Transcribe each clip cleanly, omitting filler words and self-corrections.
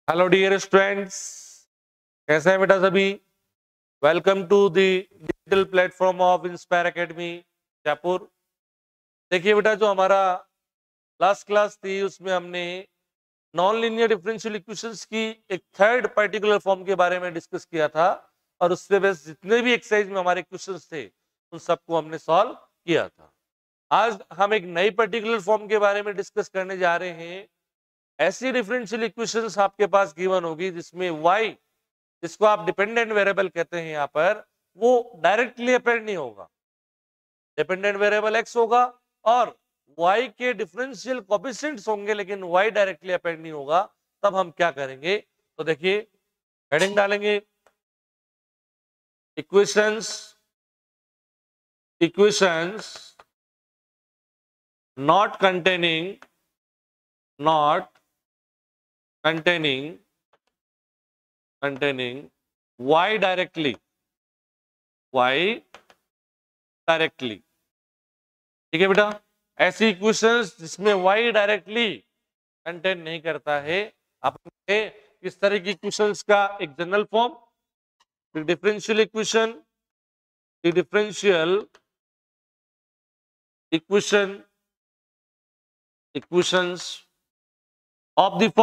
Hello dear students, कैसे हैं बेटा सभी। Welcome to the digital platform of Inspire Academy Jaipur. देखिए बेटा, जो हमारा लास्ट क्लास थी उसमें हमने नॉन लीनियर डिफरेंशियल इक्वेशंस की एक थर्ड पर्टिकुलर फॉर्म के बारे में डिस्कस किया था, और उससे बेस जितने भी एक्सरसाइज में हमारे क्वेश्चंस थे उन सबको हमने सॉल्व किया था। आज हम एक नई पर्टिकुलर फॉर्म के बारे में डिस्कस करने जा रहे हैं। ऐसी डिफरेंशियल इक्वेशंस आपके पास गिवन होगी जिसमें y, जिसको आप डिपेंडेंट वेरिएबल कहते हैं यहाँ पर, वो डायरेक्टली अपेयर नहीं होगा। डिपेंडेंट वेरिएबल x होगा और y के डिफरेंशियल कोएफिशिएंट्स होंगे, लेकिन y डायरेक्टली अपेयर नहीं होगा। तब हम क्या करेंगे, तो देखिए हेडिंग डालेंगे equations equations not containing y directly ठीक है बेटा। ऐसी इक्वेशंस जिसमें y डायरेक्टली कंटेन नहीं करता है, आपने इस तरह की इक्वेशंस का एक general form differential equations of the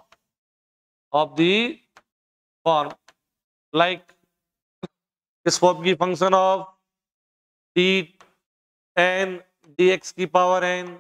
form like इस फॉर्म की function of d n dx की power n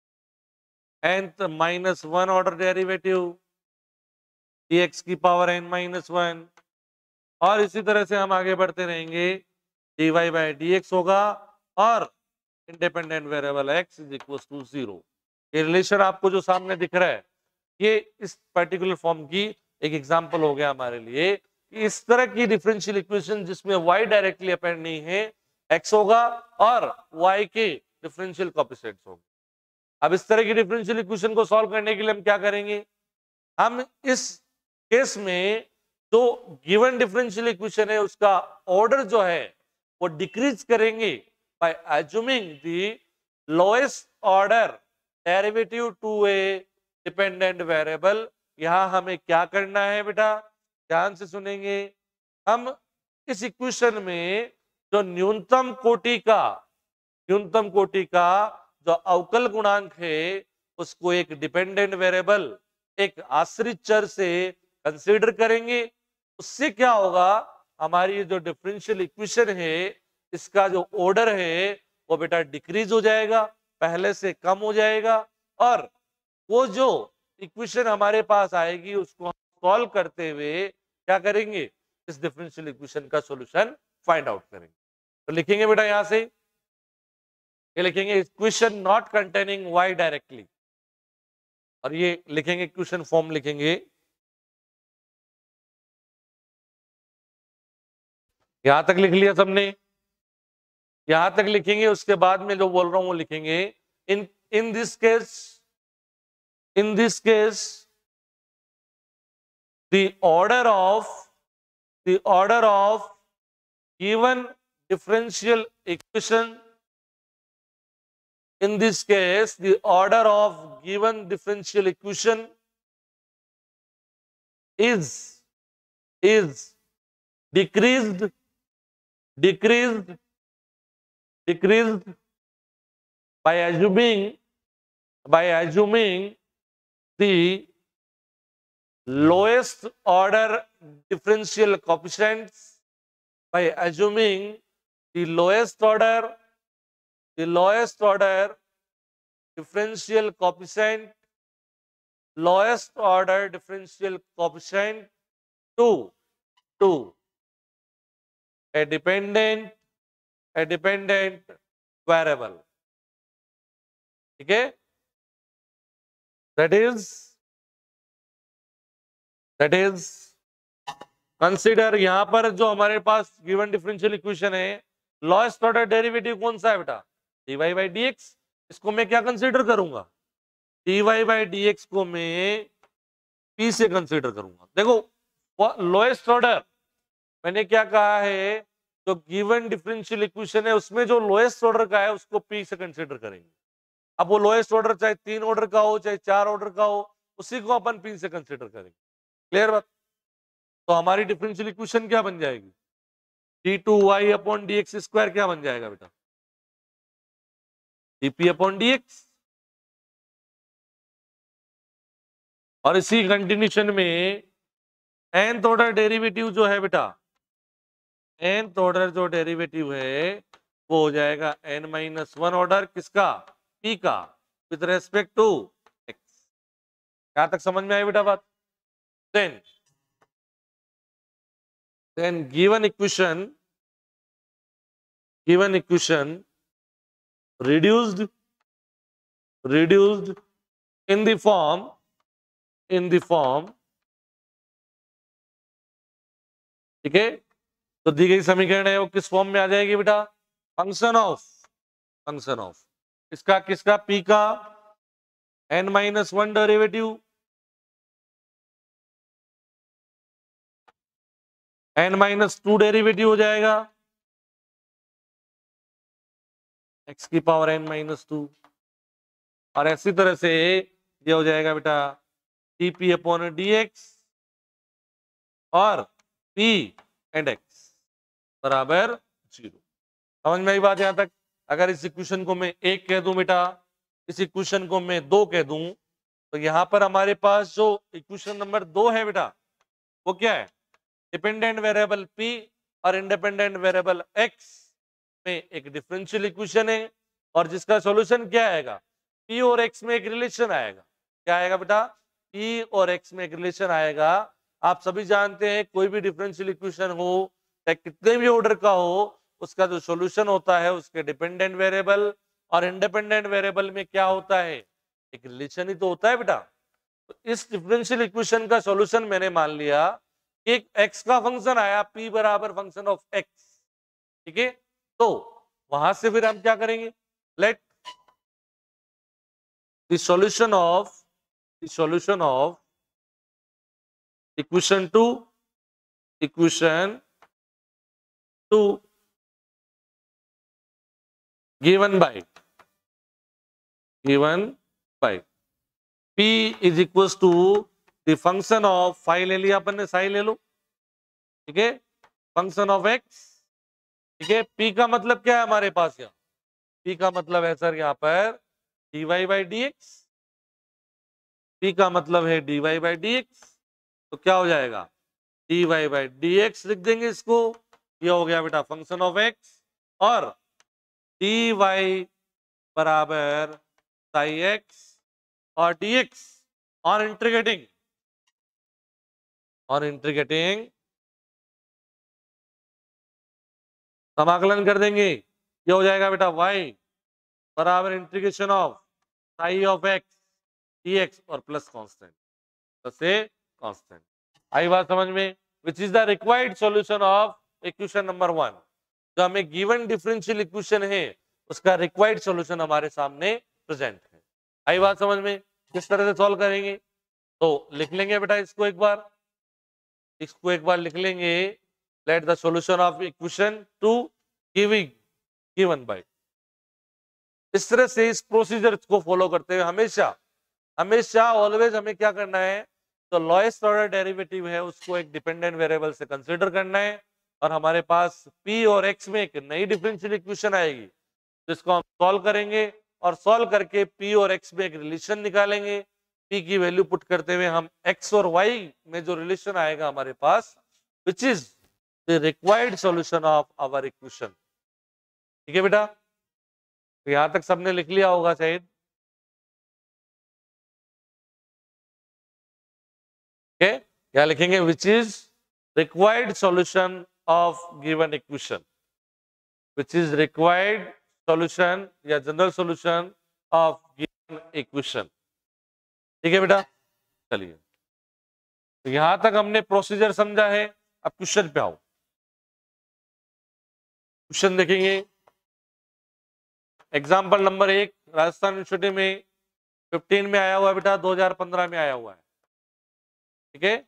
-1 order derivative dx की पावर n-1, और इसी तरह से हम आगे बढ़ते रहेंगे। dy बाई dx होगा और independent variable x is equal to 0। ये रिलेशन आपको जो सामने दिख रहा है, ये इस पर्टिकुलर फॉर्म की एक एग्जांपल हो गया हमारे लिए कि इस तरह की डिफरेंशियल इक्वेशन जिसमें y डायरेक्टली अपेयर नहीं है, x होगा और y के डिफरेंशियल कोएफिशिएंट्स होंगे। अब इस तरह की डिफरेंशियल इक्वेशन को सॉल्व करने के लिए हम क्या करेंगे, हम इस केस में जो गिवन डिफरेंशियल इक्वेशन है उसका ऑर्डर जो है वो डिक्रीज करेंगे by assuming the lowest order derivative to a dependent variable. यहां हमें क्या करना है बेटा, ध्यान से सुनेंगे। हम इस इक्वेशन में जो न्यूनतम कोटि का जो अवकल गुणांक है उसको एक डिपेंडेंट वेरिएबल, एक आश्रित चर से कंसीडर करेंगे। उससे क्या होगा, हमारी जो डिफरेंशियल इक्वेशन है इसका जो ऑर्डर है वो बेटा डिक्रीज हो जाएगा, पहले से कम हो जाएगा, और वो जो इक्वेशन हमारे पास आएगी उसको हम सॉल्व करते हुए क्या करेंगे, इस डिफरेंशियल इक्वेशन का सॉल्यूशन फाइंड आउट करेंगे। तो लिखेंगे बेटा, यहां से ये लिखेंगे equation not containing y directly, और ये लिखेंगे इक्वेशन फॉर्म लिखेंगे। यहां तक लिख लिया सबने, यहां तक लिखेंगे। उसके बाद में जो बोल रहा हूं वो लिखेंगे। In in this case the order of given differential equation, in this case the order of given differential equation is decreased by assuming the lowest order differential coefficients, by assuming the lowest order differential coefficient to a dependent variable। ठीक है, that is consider. यहां पर जो हमारे पास given differential equation है, lowest order derivative कौन सा है बेटा, dy बाई dx। इसको मैं क्या कंसीडर करूंगा, dy बाई dx को मैं p से कंसीडर करूंगा। देखो लोएस्ट ऑर्डर मैंने क्या कहा है, जो गिवन डिफरेंशियल इक्वेशन है उसमें जो लोएस्ट ऑर्डर का है उसको p से कंसीडर करेंगे। अब वो लोएस्ट ऑर्डर चाहे 3 ऑर्डर का हो चाहे 4 ऑर्डर का हो, उसी को अपन p से कंसीडर करेंगे। क्लियर बात? तो हमारी डिफरेंशियल इक्वेशन क्या बन जाएगी? d2y अपॉन dx स्क्वायर क्या बन जाएगा बेटा? dp upon dx। और इसी कंटिन्यूशन में nth ऑर्डर डेरिवेटिव जो है बेटा, nth ऑर्डर जो डेरिवेटिव है वो हो जाएगा n-1 ऑर्डर किसका? p का, विद रेस्पेक्ट टू x। यहां तक समझ में आई बेटा बात? then given equation reduced in the form ठीक है, तो दी गई समीकरण है वो किस फॉर्म में आ जाएगी बेटा? फंक्शन ऑफ किसका p का n-1 डेरिवेटिव, n-2 डेरिवेटिव हो जाएगा x की पावर n-2, और ऐसी तरह से ये हो जाएगा बेटा dp अपॉन dx और p एंड x बराबर 0। समझ में आई बात यहां तक? अगर इस इक्वेशन को मैं 1 कह दूं बेटा, इस इक्वेशन को मैं 2 कह दूं, तो यहां पर हमारे पास जो इक्वेशन नंबर 2 है बेटा वो क्या है? डिपेंडेंट वेरिएबल p और इंडिपेंडेंट वेरिएबल x में एक डिफरेंशियल इक्वेशन है, और जिसका सॉल्यूशन क्या आएगा? p और x में एक रिलेशन आएगा। क्या आएगा बेटा? p और x में एक रिलेशन आएगा। आप सभी जानते हैं कोई भी डिफरेंशियल इक्वेशन हो चाहे कितने भी ऑर्डर का हो, उसका जो सॉल्यूशन होता है उसके डिपेंडेंट वेरिएबल और इंडिपेंडेंट वेरिएबल में क्या होता है? एक रिलेशन ही तो होता है बेटा। तो इस डिफरेंशियल इक्वेशन का सॉल्यूशन मैंने मान लिया कि एक x का फंक्शन आया p बराबर फंक्शन ऑफ x, ठीक है। तो वहां से फिर हम क्या करेंगे? Let the solution of equation two given by p is equals to the function of phi ले लिया अपन ने, psi ले लो, ठीक है, फंक्शन ऑफ x, ठीक है। p का मतलब क्या है हमारे पास? यहाँ p का मतलब है सर यहाँ पर dy by dx, p का मतलब है dy by dx, तो क्या हो जाएगा? dy by dx लिख देंगे इसको, ये हो गया बेटा फंक्शन ऑफ x, और dy बराबर साई x और dx और इंटीग्रेटिंग समाकलन कर देंगे, ये हो जाएगा बेटा y बराबर integration of psi of x dx और प्लस कांस्टेंट। आई बात समझ में? Which is the required solution of equation number 1। जो हमें गिवन डिफरेंशियल इक्वेशन है उसका रिक्वायर्ड सॉल्यूशन हमारे सामने प्रेजेंट है। आई बात समझ में? किस तरह से सॉल्व करेंगे? तो लिख लेंगे बेटा इसको एक बार लिख लेंगे। Let the solution of equation two given by, इस तरह से इस प्रोसीजर को फॉलो करते हुए हमेशा ऑलवेज हमें क्या करना है? तो लोएस्ट ऑर्डर डेरिवेटिव है उसको एक डिपेंडेंट वेरिएबल से कंसीडर करना है, और हमारे पास p और x में एक नई डिफरेंशियल इक्वेशन आएगी जिसको हम सॉल्व करेंगे, और सॉल्व करके p और x में एक रिलेशन निकालेंगे। p की वैल्यू पुट करते हुए हम x और y में जो रिलेशन आएगा हमारे पास, which is the required solution of our equation. ठीक है बेटा, तो यहां तक सबने लिख लिया होगा शायद। क्या लिखेंगे? Which is required solution of given equation, which is required solution या general solution of given equation. ठीक है बेटा, चलिए तो यहां तक हमने प्रोसीजर समझा है। अब क्वेश्चन पे आओ। क्वेश्चन देखेंगे। एग्जाम्पल नंबर 1 राजस्थान यूनिवर्सिटी में 15 में आया हुआ है बेटा, 2015 में आया हुआ है। ठीक है,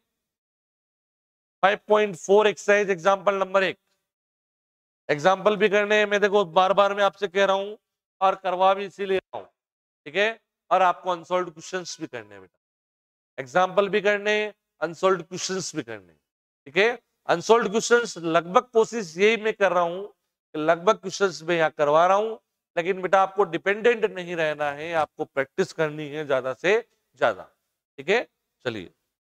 5.4 एक्सरसाइज एग्जाम्पल नंबर 1। एग्जाम्पल भी करने हैं, मैं देखो बार बार मैं आपसे कह रहा हूं और करवा भी इसीलिए रहा हूं। ठीक है, और आपको अनसॉल्व्ड क्वेश्चंस भी करने हैं बेटा, एग्जाम्पल भी करने हैं अनसोल्व्ड क्वेश्चंस भी करने, ठीक है। अनसोल्व्ड क्वेश्चंस लगभग कोशिश यही मैं कर रहा हूं कि लगभग क्वेश्चंस मैं यहाँ करवा रहा हूं, लेकिन बेटा आपको डिपेंडेंट नहीं रहना है, आपको प्रैक्टिस करनी है ज्यादा से ज्यादा, ठीक है। चलिए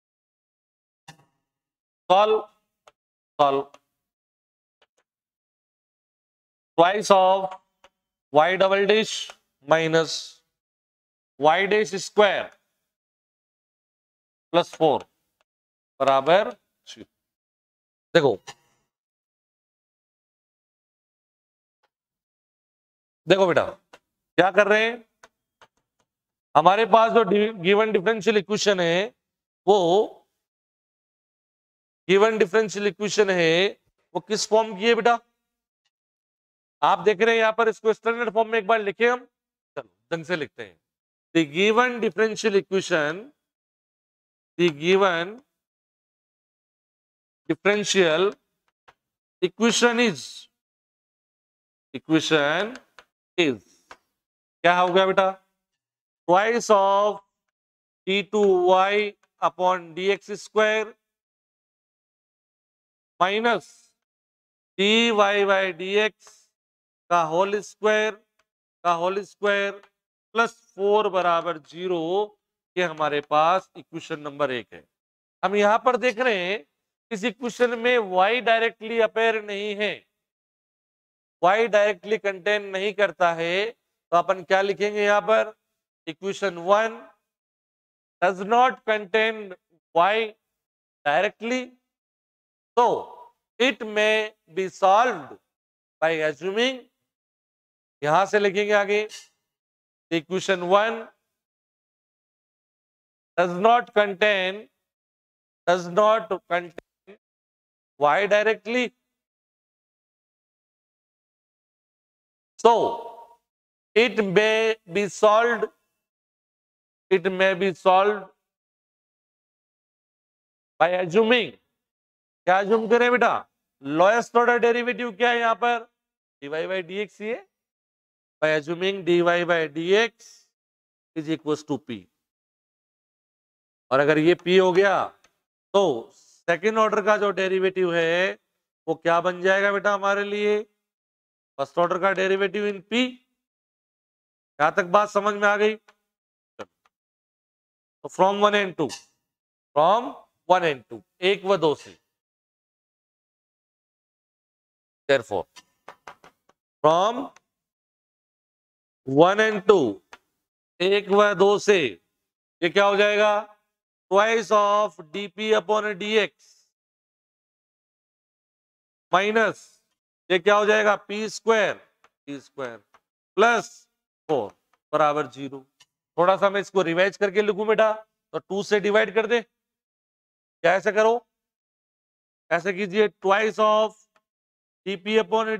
solve solve twice of y double dash minus y dash square plus 4 बराबर 0। देखो देखो बेटा क्या कर रहे हैं, हमारे पास जो गिवन डिफरेंशियल इक्वेशन है वो गिवन डिफरेंशियल इक्वेशन है वो किस फॉर्म की है बेटा, आप देख रहे हैं यहां पर, इसको स्टैंडर्ड फॉर्म में एक बार लिखे हम, चलो ढंग से लिखते हैं। The given differential equation, the given differential equation is क्या हो गया बेटा, twice of d2y upon dx square minus dy by dx का होल स्क्वायर प्लस 4 बराबर 0। ये हमारे पास इक्वेशन नंबर 1 है। हम यहां पर देख रहे हैं इस इक्वेशन में y डायरेक्टली अपेयर नहीं है, y डायरेक्टली कंटेन नहीं करता है, तो अपन क्या लिखेंगे यहां पर, equation 1 does not contain y directly, so it may be solved by assuming, यहां से लिखेंगे आगे, equation 1 does not contain y directly, so it may be solved by assuming, क्या अज्यूम करें बेटा, लोएस्ट ऑर्डर डेरिवेटिव क्या है यहां पर, dy बाई dx ही है, by assuming dy by dx is equal to p, और अगर ये p हो गया तो सेकेंड ऑर्डर का जो डेरिवेटिव है वो क्या बन जाएगा बेटा हमारे लिए, फर्स्ट ऑर्डर का डेरिवेटिव इन p। यहां तक बात समझ में आ गई, तो फ्रॉम 1 and 2, फ्रॉम 1 and 2 1 व 2 से, therefore from 1 and 2 1 व 2 से ये क्या हो जाएगा, twice of dp upon dx minus ये क्या हो जाएगा, p स्क्वायर प्लस 4 बराबर 0। थोड़ा सा मैं इसको रिवाइज करके लिखूं बेटा, तो 2 से डिवाइड कर दे, क्या ऐसे करो, ऐसे कीजिए, twice of dp upon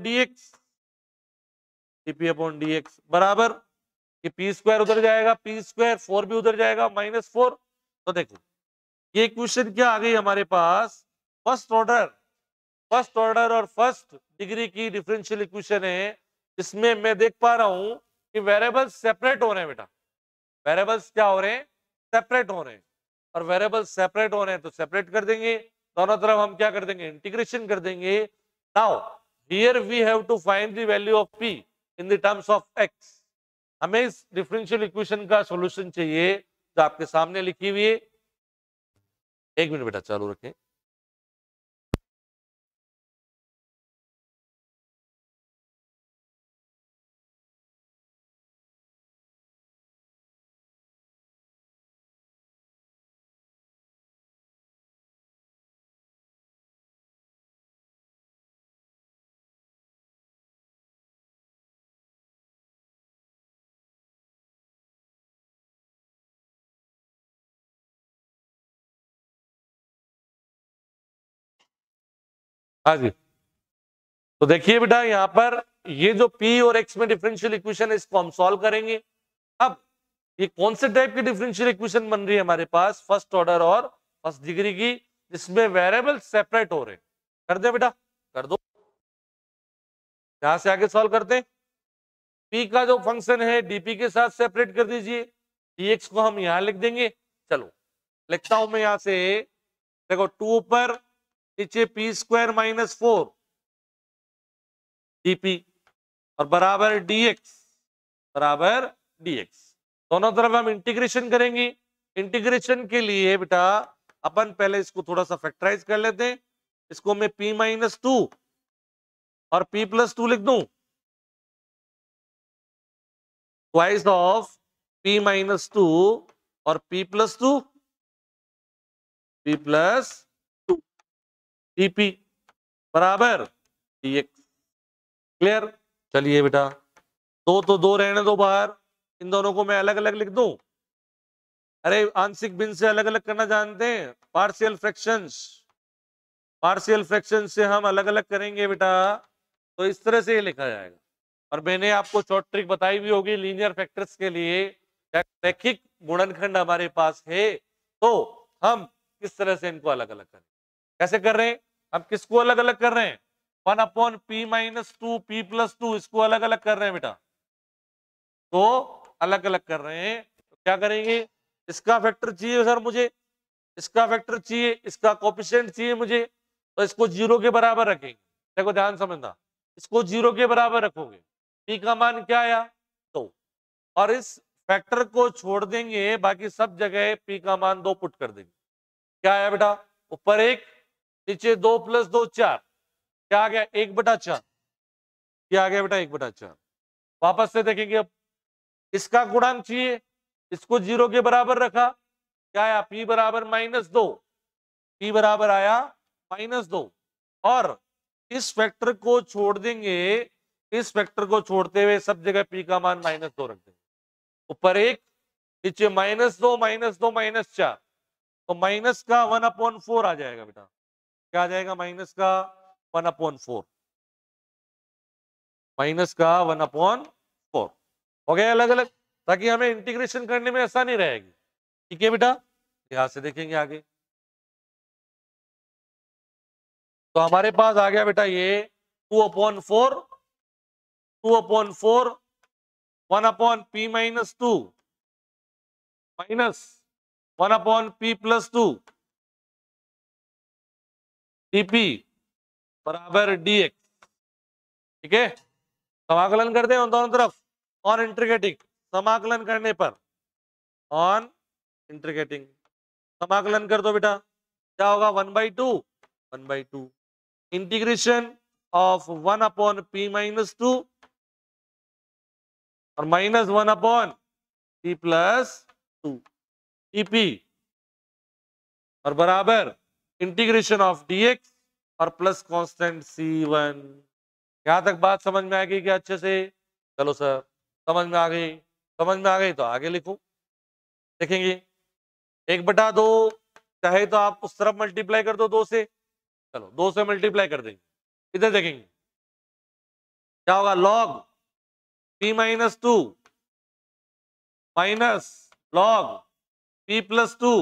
dx बराबर, ये p स्क्वायर उधर जाएगा, p स्क्वायर 4 भी उधर जाएगा, -4। तो देखो ये इक्वेशन क्या आ गई हमारे पास, फर्स्ट ऑर्डर और फर्स्ट डिग्री की डिफरेंशियल इक्वेशन है, इसमें मैं देख पा रहा हूं कि वेरिएबल्स सेपरेट हो रहे हैं बेटा, वेरिएबल्स क्या हो रहे हैं, सेपरेट हो रहे हैं, और वेरिएबल्स सेपरेट हो रहे हैं तो सेपरेट कर देंगे, दोनों तरफ हम क्या कर देंगे, इंटीग्रेशन कर देंगे। Now here we have to find the value of p in the terms of x। हमें इस डिफरेंशियल इक्वेशन का सॉल्यूशन चाहिए जो आपके सामने लिखी हुई है। एक मिनट बेटा चालू रखें, हाँ जी। तो देखिए बेटा यहाँ पर ये जो p और x में डिफरेंशियल इक्वेशन है इसको हम सॉल्व करेंगे। अब ये कौन से टाइप की डिफरेंशियल इक्वेशन बन रही है हमारे पास, फर्स्ट ऑर्डर और फर्स्ट डिग्री की, जिसमें वेरिएबल सेपरेट हो रहे हैं। कर दे बेटा, कर दो, यहां से आगे सॉल्व करते हैं। p का जो फंक्शन है dp के साथ सेपरेट कर दीजिए, dx को हम यहां लिख देंगे। चलो लिखता हूं मैं यहां से देखो 2 ऊपर, नीचे पी स्क्वायर माइनस 4 डीपी और बराबर डीएक्स, बराबर डीएक्स। दोनों तरफ हम इंटीग्रेशन करेंगे। इंटीग्रेशन के लिए बेटा अपन पहले इसको थोड़ा सा फैक्टराइज कर लेते हैं। इसको मैं p माइनस 2 और p प्लस 2 लिख दूं, ट्वाइस ऑफ p माइनस 2 और p plus 2, p plus 2 dp बराबर dx। क्लियर? चलिए बेटा, दो तो दो रहने दो बाहर, इन दोनों को मैं अलग अलग लिख दूं। अरे आंशिक भिन्न से अलग अलग करना जानते हैं, पार्शियल फ्रैक्शंस। पार्शियल फ्रैक्शन से हम अलग अलग करेंगे बेटा, तो इस तरह से ये लिखा जाएगा। और मैंने आपको शॉर्ट ट्रिक बताई भी होगी लीनियर फैक्टर्स के लिए। रैखिक गुणनखंड हमारे पास है तो हम किस तरह से इनको अलग अलग करें। कैसे कर रहे हैं हम, किसको अलग अलग कर रहे हैं, 1 upon p minus 2 p plus 2, इसको अलग अलग कर रहे हैं बेटा। तो अलग अलग कर रहे हैं तो क्या करेंगे, इसका फैक्टर चाहिए सर मुझे, इसका फैक्टर चाहिए, इसका कोएफिशिएंट चाहिए मुझे, तो इसको 0 के बराबर रखेंगे। देखो ध्यान समझना, इसको 0 के बराबर रखोगे, पी का मान क्या आया 2, और इस फैक्टर को छोड़ देंगे, बाकी सब जगह पी का मान 2 पुट कर देंगे। क्या आया बेटा, ऊपर 1, नीचे 2 प्लस 2 4, क्या आ गया 1/4। क्या आ गया बेटा 1/4। वापस से देखेंगे, अब इसका गुणांक चाहिए, इसको 0 के बराबर रखा, क्या आया p बराबर -2, p बराबर आया -2, और इस फैक्टर को छोड़ देंगे, इस फैक्टर को छोड़ते हुए सब जगह p का मान -2 रख देंगे। ऊपर 1, नीचे -2 -4, तो माइनस का 1/4 आ जाएगा बेटा। क्या आ जाएगा, माइनस का 1/4, माइनस का 1/4 हो गया अलग अलग, ताकि हमें इंटीग्रेशन करने में आसानी रहेगी। ठीक है बेटा, यहां से देखेंगे आगे, तो हमारे पास आ गया बेटा ये 2/4, 2/4, 1/p minus 2 minus 1/p plus 2 dp बराबर dx। ठीक है, समाकलन करते हैं दोनों तरफ, ऑन इंटीग्रेटिंग, समाकलन करने पर ऑन इंटीग्रेटिंग समाकलन कर दो बेटा, क्या होगा 1/2, 1/2 इंटीग्रेशन ऑफ 1/p माइनस 2 और -1/p प्लस 2 dp और बराबर इंटीग्रेशन ऑफ dx और प्लस कांस्टेंट c1। यहां तक बात समझ में आ गई क्या अच्छे से? चलो सर, समझ में आ गई, समझ में आ गई तो आगे लिखो। देखेंगे 1/2, चाहे तो आप उस तरफ मल्टीप्लाई कर दो 2 से, चलो 2 से मल्टीप्लाई कर देंगे। इधर देखेंगे क्या होगा, log p minus 2 minus log p plus 2,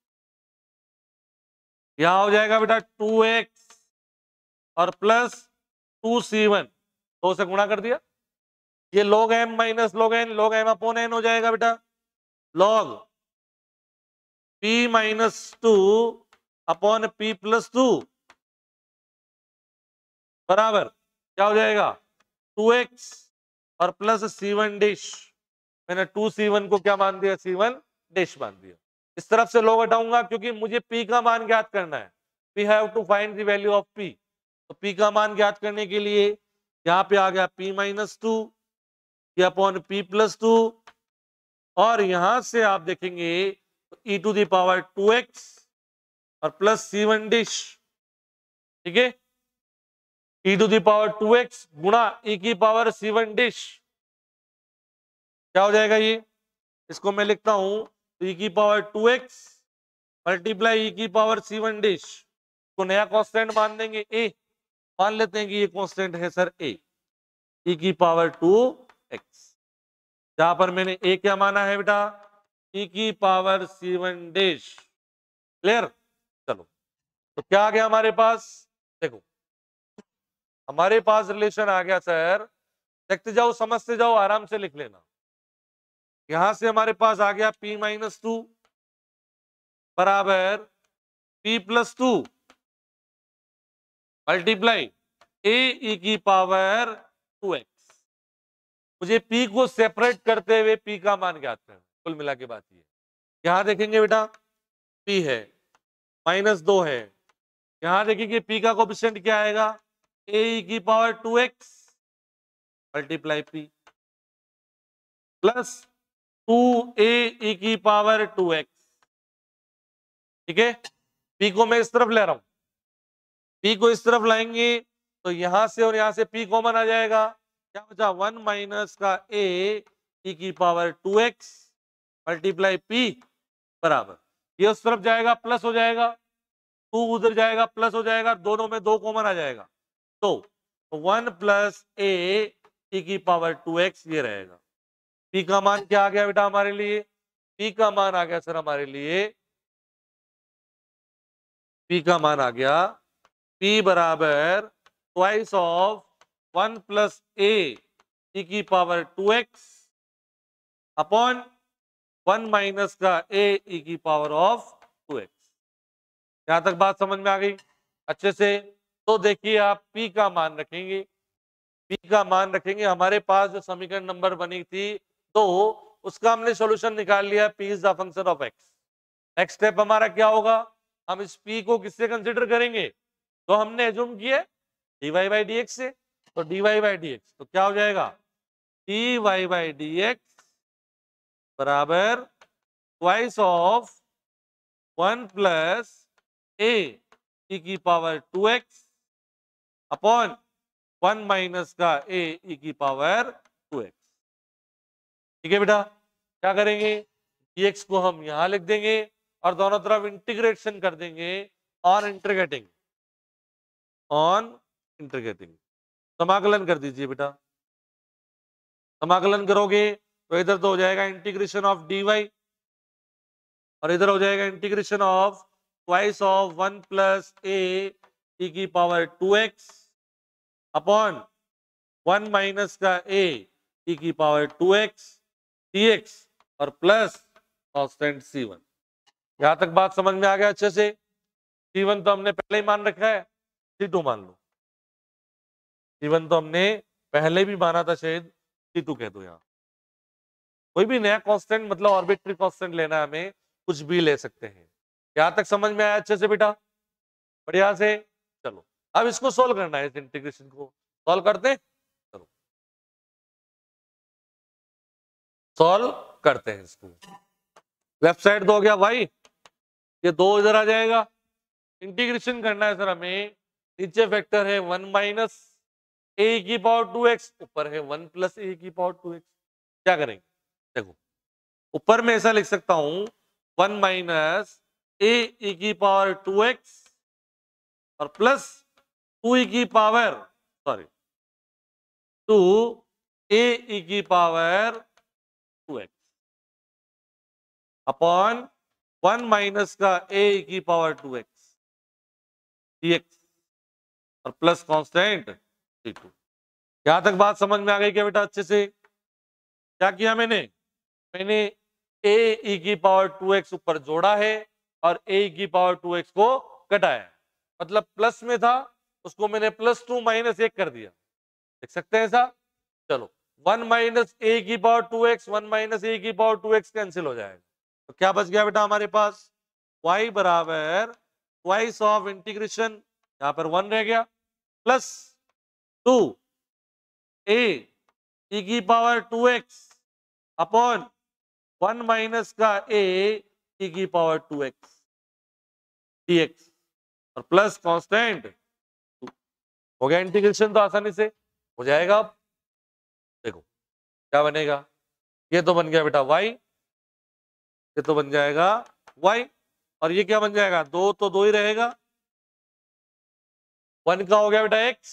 यहां हो जाएगा बेटा 2x और प्लस 2c1, 2 से गुणा कर दिया, ये log m minus log n, log m upon n हो जाएगा बेटा, log p minus 2 upon p plus 2 बराबर क्या हो जाएगा 2x और प्लस c1 डैश। मैंने 2c1 को क्या मान दिया, c1 डैश मान दिया। इस तरफ से log हटाऊंगा क्योंकि मुझे p का मान ज्ञात करना है, we have to find the value of p। तो p का मान ज्ञात करने के लिए यहाँ पे आ गया p minus 2 upon p plus 2, और यहां से आप देखेंगे e to the power 2x और प्लस c1 डैश। ठीक है, e to the power 2x गुणा e की पावर c1 डैश, क्या हो जाएगा ये, इसको मैं लिखता हूं e की पावर 2x मल्टीप्लाई e की पावर c1 डैश को नया कांस्टेंट मान देंगे a, मान लेते हैं कि ये कांस्टेंट है सर a, e की पावर 2x, जहां पर मैंने a क्या माना है बेटा, e की पावर c1 डैश। क्लियर? चलो, तो क्या आ गया हमारे पास, देखो हमारे पास रिलेशन आ गया सर, देखते जाओ समझते जाओ, आराम से लिख लेना। यहां से हमारे पास आ गया p माइनस 2 बराबर p plus 2 multiply a e की पावर 2x। मुझे p को सेपरेट करते हुए p का मान ज्ञात करना। कुल मिला के बात ये, यहां देखेंगे बेटा p है -2 है, यहां देखेंगे p का कोएफिशिएंट क्या आएगा, a e की power 2x multiply p plus 2a e की पावर 2x। ठीक है, p को मैं इस तरफ ले रहा हूं, p को इस तरफ लाएंगे तो यहां से और यहां से p कॉमन आ जाएगा, क्या बचा 1 माइनस का a e की पावर 2x मल्टीप्लाई p बराबर, ये उस तरफ जाएगा प्लस हो जाएगा, 2 उधर जाएगा प्लस हो जाएगा, दोनों में 2 कॉमन आ जाएगा, तो 1 प्लस a e की पावर 2x ये रहेगा। p का मान क्या आ गया बेटा हमारे लिए, p का मान आ गया सर हमारे लिए, p का मान आ गया p बराबर twice of 1 plus a e की पावर 2x अपॉन 1 माइनस का a e की पावर ऑफ 2x। यहां तक बात समझ में आ गई अच्छे से। तो देखिए आप p का मान रखेंगे, p का मान रखेंगे, हमारे पास जो समीकरण नंबर बनी थी तो उसका हमने सॉल्यूशन निकाल लिया, p is the function of x। Next step हमारा क्या होगा, हम इस p को किससे कंसीडर करेंगे, तो हमने एज्यूम किया dy बाई dx से, तो dy बाई dx तो क्या हो जाएगा, dy बाई dx बराबर twice of 1 plus a e की पावर 2x अपॉन 1 माइनस का a e की पावर 2x। ठीक है बेटा, क्या करेंगे, dx को हम यहां लिख देंगे और दोनों तरफ इंटीग्रेशन कर देंगे ऑन इंटीग्रेटिंग, समाकलन कर दीजिए बेटा। समाकलन करोगे तो इधर तो हो जाएगा इंटीग्रेशन ऑफ dy और इधर हो जाएगा integration of twice of 1 plus a e की पावर 2x अपॉन 1 माइनस का a e की पावर 2x dx और प्लस कांस्टेंट c1। यहां तक बात समझ में आ गया अच्छे से। c1 तो हमने पहले ही मान रखा है, c2 मान लो, c1 तो हमने पहले भी माना था, शायद c2 कह दो। यहाँ कोई भी नया कांस्टेंट मतलब आर्बिट्री कांस्टेंट लेना है हमें, कुछ भी ले सकते हैं। यहां तक समझ में आया अच्छे से बेटा, बढ़िया से। चलो अब इसको सोल्व करना है, इस इंटीग्रेशन को सॉल्व करते हैं, चलो सॉल्व करते हैं इसको। लेफ्ट साइड तो हो गया भाई, ये 2 इधर आ जाएगा, इंटीग्रेशन करना है सर हमें, नीचे फैक्टर है 1 माइनस a की पावर 2x, ऊपर है 1 प्लस a की पावर 2x। क्या करेंगे, देखो ऊपर में ऐसा लिख सकता हूं 1 माइनस a e की पावर 2x और प्लस 2 की पावर 2 a e की पावर 2x अपॉन 1 माइनस का a e की पावर 2x dx और प्लस कांस्टेंट c2। यहां तक बात समझ में आ गई क्या बेटा अच्छे से। क्या किया मैंने a e की पावर 2x ऊपर जोड़ा है और a e की पावर 2x को घटाया, मतलब प्लस में था उसको मैंने +2 माइनस 1 कर दिया, देख सकते हैं ऐसा। चलो 1 माइनस a की पावर 2x 1 माइनस a की पावर 2x कैंसिल हो जाएगा, तो क्या बच गया बेटा हमारे पास, y बराबर ट्वाइस ऑफ इंटीग्रेशन, यहां पर 1 रह गया, प्लस 2 a e की पावर 2x अपॉन 1 माइनस का a e की पावर 2x dx और प्लस कांस्टेंट हो गया। इंटीग्रेशन तो आसानी से हो जाएगा। अब देखो क्या बनेगा, ये तो बन गया बेटा y, ये तो बन जाएगा y और ये क्या बन जाएगा, 2 तो 2 ही रहेगा, 1 का हो गया बेटा x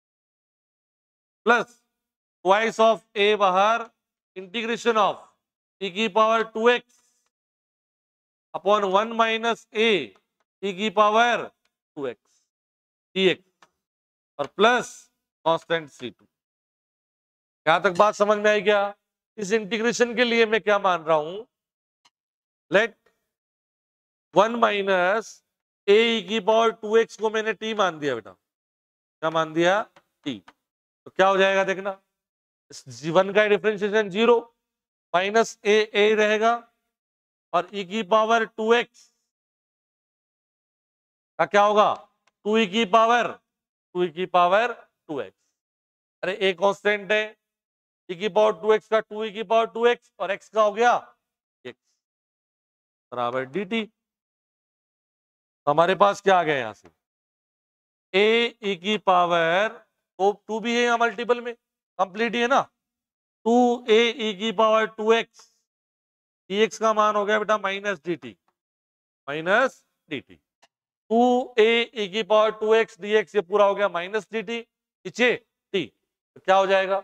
plus twice of a बाहर, इंटीग्रेशन ऑफ e की power 2x upon 1 minus a e की पावर 2x dx और प्लस कांस्टेंट c2। यहां तक बात समझ में आई क्या। इस इंटीग्रेशन के लिए मैं क्या मान रहा हूं, लेट 1 माइनस ए की पावर 2x को मैंने t मान दिया बेटा, क्या मान दिया? t। तो क्या हो जाएगा देखना, g1 का डिफरेंशिएशन 0 माइनस ए रहेगा और e की पावर 2x का क्या होगा? 2e की पावर 2x। अरे ए कांस्टेंट है, e की पावर 2x का 2e की पावर 2x और x का हो गया x बराबर dt। हमारे पास क्या आ गया यहां से, ए e की पावर तो 2 भी है यहाँ मल्टीपल में, कंप्लीट ही है ना, 2a e की पावर 2x, dx का मान हो गया बेटा माइनस dt, 2a e की पावर 2x dx, ये पूरा हो गया माइनस dt, नीचे t, तो क्या हो जाएगा?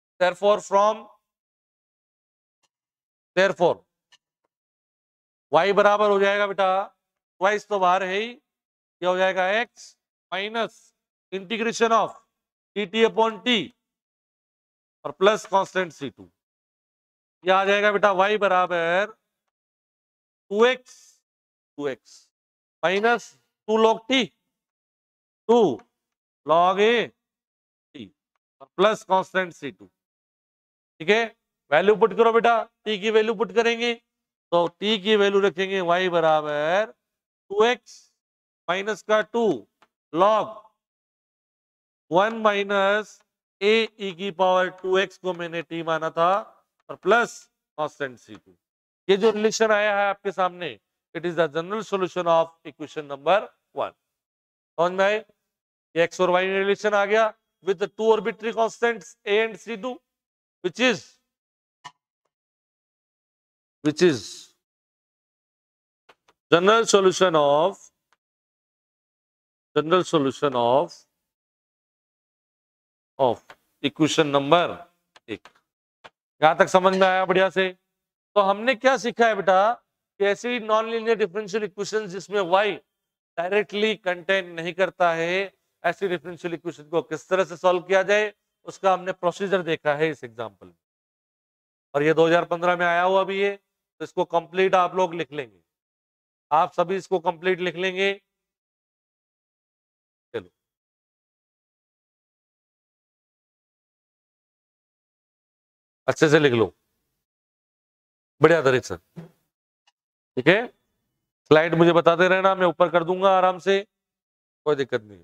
therefore y बराबर हो जाएगा बेटा, ट्वाइस तो बाहर है ही, क्या हो जाएगा? x minus integration of dt upon t और प्लस कांस्टेंट c2, ये आ जाएगा बेटा y बराबर 2x minus 2 log t, 2 log a t और प्लस कांस्टेंट c2। ठीक है, वैल्यू पुट करो बेटा, t की वैल्यू पुट करेंगे तो t की वैल्यू रखेंगे y बराबर 2x माइनस का 2 log 1 माइनस a e की पावर 2x को मैंने t माना था और प्लस कांस्टेंट c2। ये जो रिलेशन आया है आपके सामने, it is the general solution of equation number 1। समझ में आए? ये x और y रिलेशन आ गया with the two arbitrary constants a and c2, which is general solution of equation number 1। यहां तक समझ में आया बढ़िया से? तो हमने क्या सीखा है बेटा कि ऐसी नॉन लीनियर डिफरेंशियल इक्वेशन जिसमें y डायरेक्टली कंटेन नहीं करता है, ऐसी डिफरेंशियल इक्वेशन को किस तरह से सॉल्व किया जाए, उसका हमने प्रोसीजर देखा है इस एग्जांपल में, और ये 2015 में आया हुआ भी है, तो इसको कंप्लीट आप लोग लिख लेंगे, आप सभी इसको कंप्लीट लिख लेंगे। चलो अच्छे से लिख लो, बढ़िया तरीके से। ठीक है, स्लाइड मुझे बताते रहना, मैं ऊपर कर दूंगा आराम से, कोई दिक्कत नहीं है।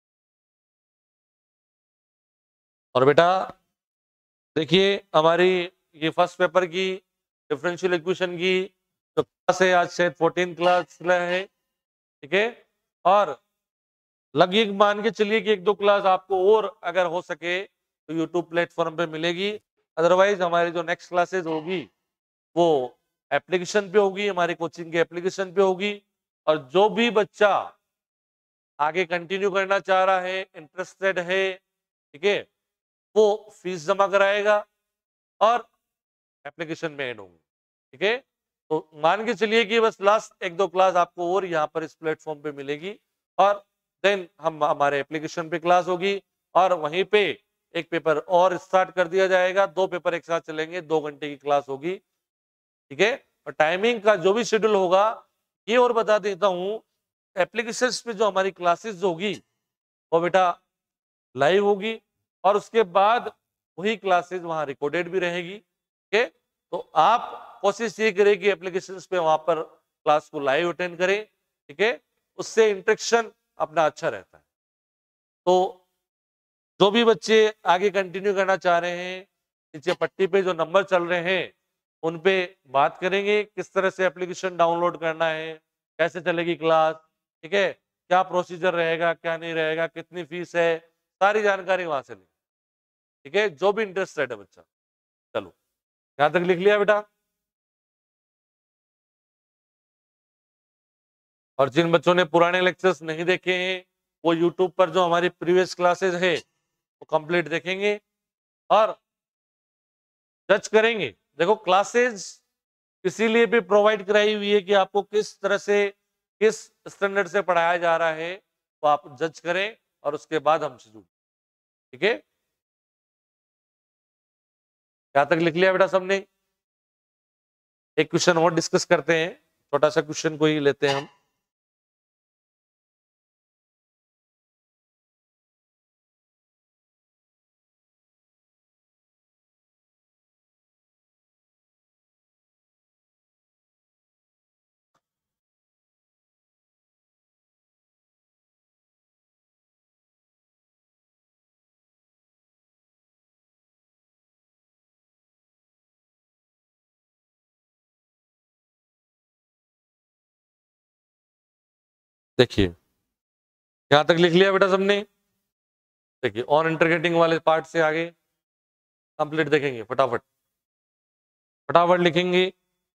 और बेटा देखिए, हमारी ये फर्स्ट पेपर की डिफरेंशियल इक्वेशन की जो क्लास है, आज शायद 14 क्लास है। ठीक है, और लगभग मान के चलिए कि 1-2 क्लास आपको और अगर हो सके तो यूट्यूब प्लेटफॉर्म पे मिलेगी, अदरवाइज हमारी जो नेक्स्ट क्लासेज होगी वो एप्लीकेशन पे होगी, हमारी कोचिंग के एप्लीकेशन पे होगी। और जो भी बच्चा आगे कंटिन्यू करना चाह रहा है, इंटरेस्टेड है, ठीक है, वो फीस जमा कराएगा और एप्लीकेशन में ऐड होंगे। ठीक है, तो मान के चलिए कि बस लास्ट 1-2 क्लास आपको और यहाँ पर इस प्लेटफॉर्म पे मिलेगी, और देन हम हमारे एप्लीकेशन पे क्लास होगी, और वहीं पे एक पेपर और स्टार्ट कर दिया जाएगा, 2 पेपर एक साथ चलेंगे, 2 घंटे की क्लास होगी। ठीक है, और टाइमिंग का जो भी शेड्यूल होगा, ये और बता देता हूँ, एप्लीकेशन पे जो हमारी क्लासेस होगी वो बेटा लाइव होगी, और उसके बाद वही क्लासेस वहां रिकॉर्डेड भी रहेगी। ठीक है, तो आप कोशिश ये करें कि एप्लीकेशंस पे वहां पर क्लास को लाइव अटेंड करें। ठीक है, उससे इंटरेक्शन अपना अच्छा रहता है। तो जो भी बच्चे आगे कंटिन्यू करना चाह रहे हैं, नीचे पट्टी पे जो नंबर चल रहे हैं उन पे बात करेंगे, किस तरह से एप्लीकेशन डाउनलोड करना है, कैसे चलेगी क्लास, ठीक है, क्या प्रोसीजर रहेगा, क्या नहीं रहेगा, कितनी फीस है, सारी जानकारी वहां से लें। ठीक है, जो भी इंटरेस्टेड है बच्चा। चलो यहां तक लिख लिया बेटा? और जिन बच्चों ने पुराने लेक्चर्स नहीं देखे हैं, वो यूट्यूब पर जो हमारी प्रीवियस क्लासेस है वो कंप्लीट देखेंगे और जज करेंगे। देखो, क्लासेस इसीलिए भी प्रोवाइड कराई हुई है कि आपको किस तरह से, किस स्टैंडर्ड से पढ़ाया जा रहा है, तो आप जज करें और उसके बाद हमसे जुड़ें। ठीक है, यहां तक लिख लिया बेटा सबने? एक क्वेश्चन और डिस्कस करते हैं, छोटा सा क्वेश्चन को ही लेते हैं हम। देखिए यहां तक लिख लिया बेटा सबने। देखिए और इंटीग्रेटिंग वाले पार्ट से आगे कंप्लीट देखेंगे, फटाफट फटाफट लिखेंगे।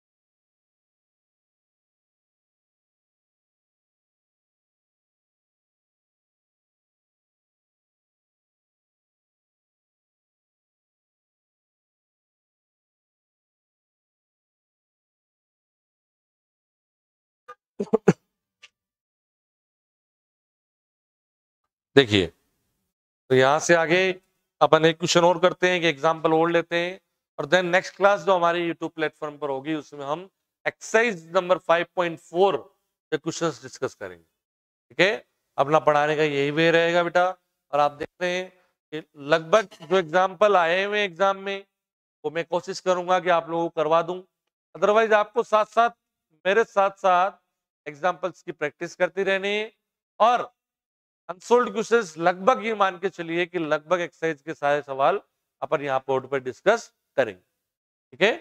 देखिए तो यहां से आगे अपन एक क्वेश्चन और करते हैं, कि एग्जांपल और लेते हैं, और देन नेक्स्ट क्लास जो हमारी यूट्यूब प्लेटफॉर्म पर होगी उसमें हम एक्सरसाइज नंबर 5.4 के क्वेश्चंस डिस्कस करेंगे। ठीक है, अपना पढ़ाने का यही वे रहेगा बेटा। और आप देख रहे हैं कि लगभग जो एग्जाम्पल आए हुए एग्जाम में वो मैं कोशिश करूंगा कि आप लोगों को करवा दूं। अदरवाइज आपको साथ साथ मेरे साथ साथ एग्जाम्पल्स की प्रैक्टिस करती रहनी है, और अनसोल्ड क्वेश्चंस लगभग ये मान के चलिए कि लगभग एक्सरसाइज के सारे सवाल अपन यहाँ बोर्ड पर डिस्कस करेंगे। ठीक है,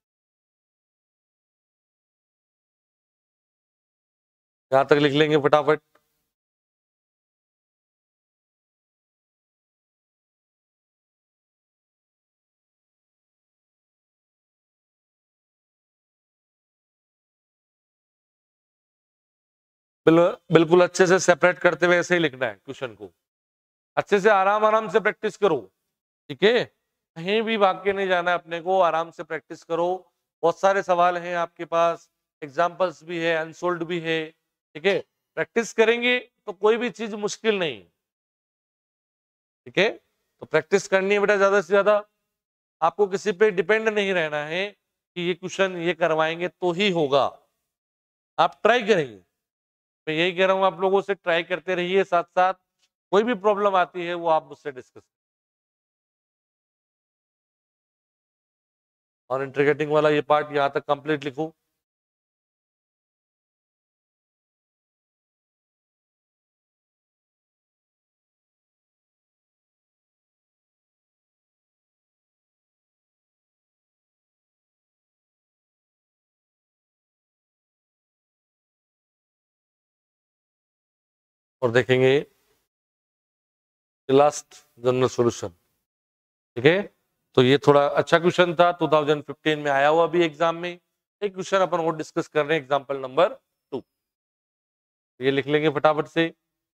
यहां तक लिख लेंगे फटाफट। बिल्कुल अच्छे से सेपरेट करते हुए ऐसे ही लिखना है क्वेश्चन को। अच्छे से आराम आराम से प्रैक्टिस करो। ठीक है, कहीं भी भाग के नहीं जाना है अपने को, आराम से प्रैक्टिस करो। बहुत सारे सवाल हैं आपके पास, एग्जाम्पल्स भी है, अनसोल्ड भी है। ठीक है, प्रैक्टिस करेंगे तो कोई भी चीज मुश्किल नहीं। ठीक है, तो प्रैक्टिस करनी है बेटा ज्यादा से ज्यादा। आपको किसी पे डिपेंड नहीं रहना है कि ये क्वेश्चन ये करवाएंगे तो ही होगा। आप ट्राई करेंगे, मैं यही कह रहा हूं आप लोगों से, ट्राई करते रहिए। साथ साथ कोई भी प्रॉब्लम आती है वो आप मुझसे डिस्कस। और इंटीग्रेटिंग वाला ये पार्ट यहाँ तक कंप्लीट लिखो। और देखेंगे लास्ट जनरल सॉल्यूशन। ठीक है, तो ये थोड़ा अच्छा क्वेश्चन था, 2015 में आया हुआ भी एग्जाम में। एक क्वेश्चन अपन और डिस्कस कर रहे हैं, एग्जांपल नंबर 2। ये लिख लेंगे फटाफट से।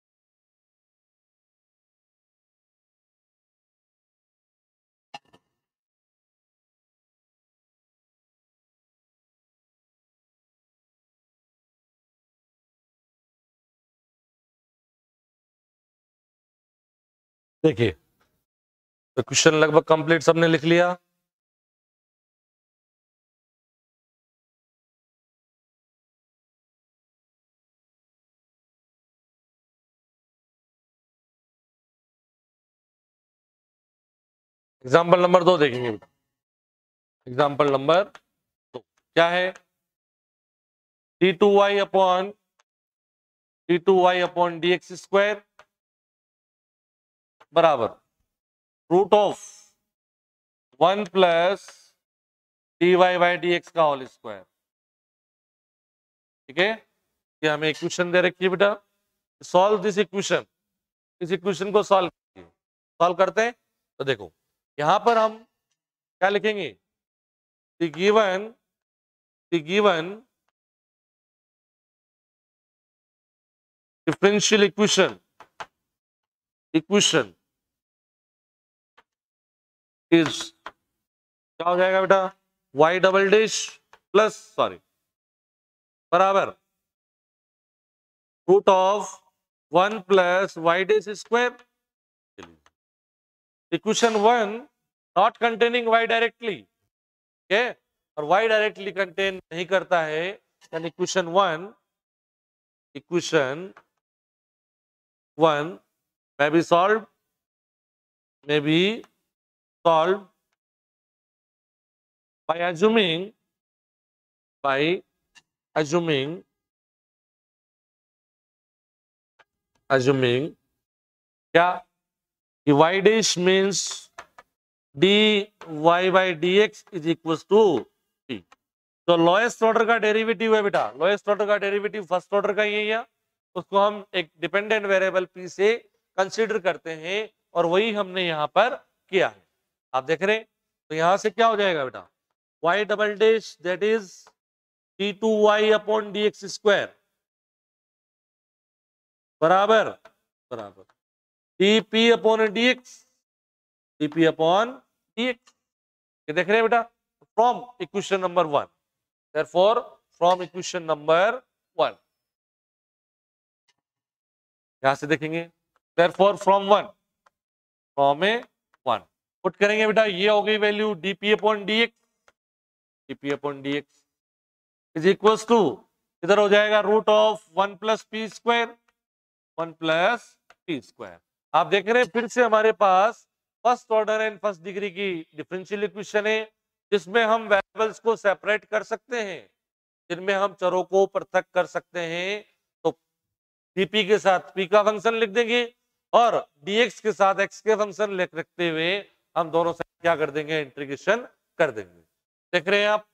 देखिए तो क्वेश्चन लगभग कंप्लीट सबने लिख लिया। एग्जाम्पल नंबर 2 देखेंगे। एग्जाम्पल नंबर 2 क्या है? d2y अपॉन dx स्क्वायर बराबर root of 1 plus dy by dx का होल स्क्वायर। ठीक है, ये हमें इक्वेशन दे रखी है बेटा। सॉल्व दिस इक्वेशन, इस इक्वेशन को सॉल्व कीजिए। सॉल्व करते हैं तो देखो यहां पर हम क्या लिखेंगे? The given differential equation is, क्या हो जाएगा बेटा? y double dash plus sorry बराबर root of 1 plus y dash square. Equation 1 not containing y directly, ठीक है, और y डायरेक्टली कंटेन नहीं करता है, यानी equation 1 may be solved by assuming क्या कि y dash means dy by dx is equals to t। तो लोएस्ट ऑर्डर का डेरिवेटिव है बेटा, लोएस्ट ऑर्डर का डेरिवेटिव फर्स्ट ऑर्डर का ही है, उसको हम एक डिपेंडेंट वेरिएबल p से कंसीडर करते हैं और वही हमने यहाँ पर किया है। आप देख रहे हैं, तो यहां से क्या हो जाएगा बेटा, y double dash that is d2y upon dx square बराबर बराबर dp upon dx dp upon dx। ये देख रहे हैं बेटा, from equation number 1, therefore from equation number 1 यहां से देखेंगे, therefore from 1 from a 1 put करेंगे बेटा, ये हो गई value dp upon dx, dp upon dx is equals to, इधर हो जाएगा root of 1 plus p square, 1 plus p square. आप देख रहे हैं फिर से हमारे पास first order and first degree की डिफरेंशियल इक्वेशन है, जिसमें हम वेरिएबल्स को सेपरेट कर सकते हैं, जिनमें हम चरों को पृथक कर सकते हैं। तो dp के साथ p का फंक्शन लिख देंगे और dx के साथ x के फंक्शन रखते हुए हम दोनों से क्या कर देंगे, इंटीग्रेशन कर देंगे। देख रहे हैं आप,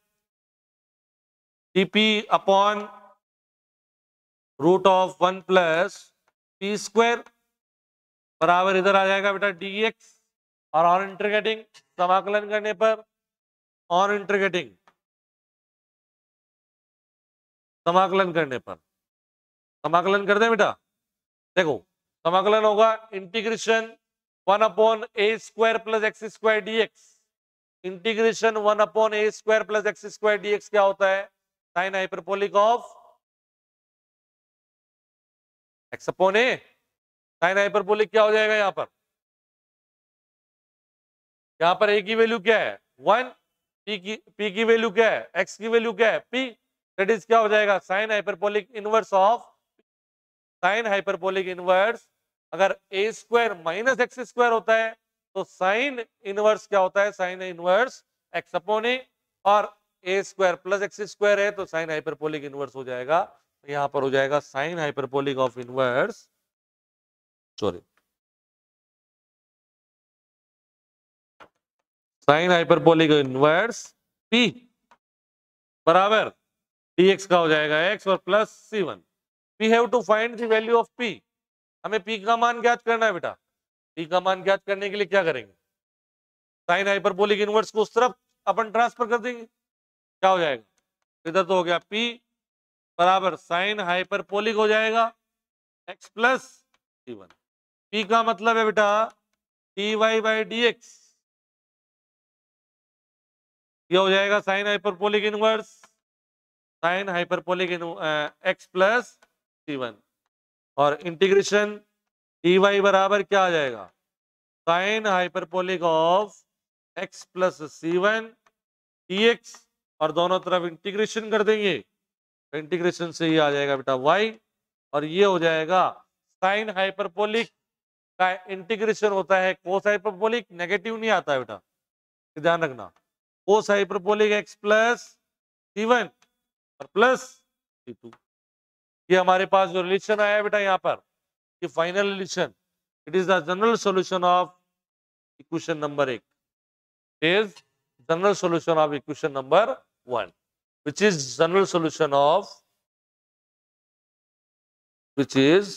dp upon root of 1 plus p square बराबर इधर आ जाएगा बेटा dx, और ऑन इंटीग्रेटिंग समाकलन करने पर, ऑन इंटीग्रेटिंग समाकलन करने पर, समाकलन कर दें बेटा, देखो समाकलन होगा integration 1 upon a square plus x square dx, integration 1 upon a square plus x square dx क्या होता है, sine hyperbolic of x upon a, sine hyperbolic क्या हो जाएगा यहाँ पर ए की वैल्यू क्या है 1, पी की वैल्यू क्या है, एक्स की वैल्यू क्या है p, दैट इज क्या हो जाएगा sine hyperbolic inverse of, sine hyperbolic inverse, अगर a square minus x square होता है तो साइन इनवर्स क्या होता है, sine inverse x upon a, और a square plus x square है तो साइन हाइपरबोलिक इनवर्स हो जाएगा, यहां पर हो जाएगा sine hyperbolic of inverse, sorry sine hyperbolic inverse p बराबर dx का हो जाएगा x और प्लस c1। We have to find the value of p, हमें p का मान ज्ञात करना है बेटा। p का मान ज्ञात करने के लिए क्या करेंगे, साइन हाइपरबोलिक इनवर्स को उस तरफ अपन ट्रांसफर कर देंगे, क्या हो जाएगा, इधर तो हो गया p बराबर साइन हाइपरबोलिक हो जाएगा x प्लस c1। p का मतलब है बेटा dy बाई dx, ये हो जाएगा sine hyperbolic inverse, sine hyperbolic x plus c1, और इंटीग्रेशन dy बराबर क्या आ जाएगा, sine hyperbolic of x plus c1 dx, और दोनों तरफ इंटीग्रेशन कर देंगे, इंटीग्रेशन से ये आ जाएगा बेटा y, और ये हो जाएगा साइन हाइपरबोलिक का इंटीग्रेशन होता है कोस हाइपरबोलिक, नेगेटिव नहीं आता है बेटा, ध्यान रखना, cos hyperbolic x plus c1 और प्लस c2। ये हमारे पास जो रिलेशन आया है बेटा यहाँ पर, ये final relation, it is the general solution of equation number 1, is general solution of equation number 1, which is general solution of, which is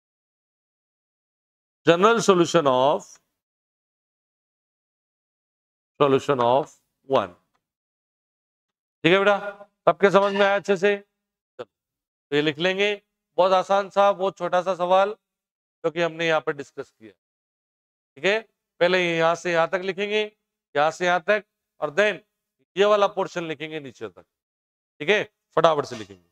general solution of 1। ठीक है बेटा, सबके समझ में आया अच्छे से, तो ये लिख लेंगे, बहुत आसान सा, बहुत छोटा सा सवाल जो कि हमने यहाँ पर डिस्कस किया। ठीक है, पहले यहाँ से यहाँ तक लिखेंगे, यहाँ से यहाँ तक, और देन ये वाला पोर्शन लिखेंगे नीचे तक। ठीक है, फटाफट से लिखेंगे।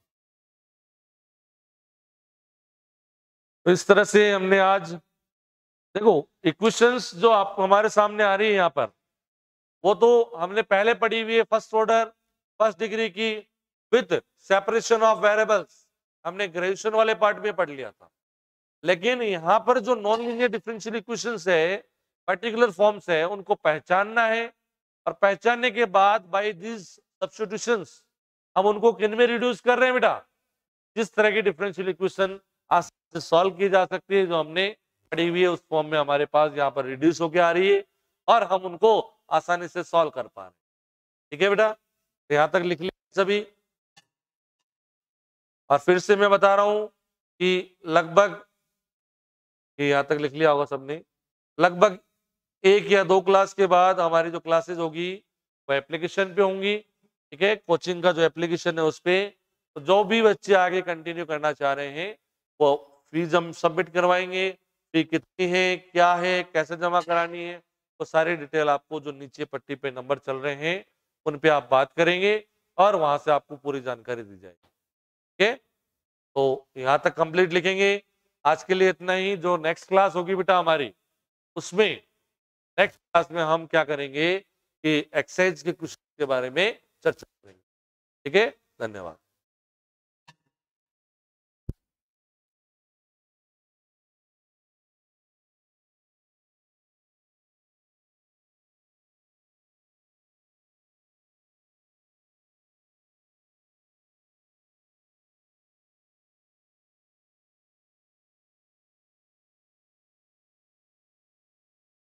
तो इस तरह से हमने आज, देखो इक्वेशंस जो आप हमारे सामने आ रही है यहाँ पर, वो तो हमने पहले पढ़ी हुई है, फर्स्ट ऑर्डर फर्स्ट डिग्री की विद सेपरेशन ऑफ वेरिएबल्स, हमने ग्रेजुएशन वाले पार्ट में पढ़ लिया था। लेकिन यहाँ पर जो नॉन लीनियर डिफरेंशियल इक्वेशंस है, पर्टिकुलर फॉर्म्स है, उनको पहचानना है, और पहचानने के बाद बाय दिस सब्स्टिट्यूशंस हम उनको किन में रिड्यूस कर रहे हैं बेटा, जिस तरह की डिफरेंशियल इक्वेशन आसानी से सॉल्व की जा सकती है, जो हमने पढ़ी हुई है उस फॉर्म में हमारे पास यहाँ पर रिड्यूस होके आ रही है, और हम उनको आसानी से सॉल्व कर पा रहे हैं। ठीक है बेटा, तो यहाँ तक लिख लिया सभी, और फिर से मैं बता रहा हूं, कि लगभग, ये यहाँ तक लिख लिया होगा सबने, लगभग 1 या 2 क्लास के बाद हमारी जो क्लासेस होगी वो एप्लीकेशन पे होंगी, ठीक है, कोचिंग का जो एप्लीकेशन है उस पे। तो जो भी बच्चे आगे कंटिन्यू करना चाह रहे हैं वो फीस हम सबमिट करवाएंगे, फी कितनी है, क्या है, कैसे जमा करानी है, वो सारी डिटेल आपको जो नीचे पट्टी पे नंबर चल रहे हैं उन पे आप बात करेंगे और वहां से आपको पूरी जानकारी दी जाएगी। ठीक है, तो यहाँ तक कंप्लीट लिखेंगे। आज के लिए इतना ही। जो नेक्स्ट क्लास होगी बेटा हमारी, उसमें नेक्स्ट क्लास में हम क्या करेंगे कि एक्सरसाइज के क्वेश्चन के बारे में चर्चा करेंगे। ठीक है, धन्यवाद।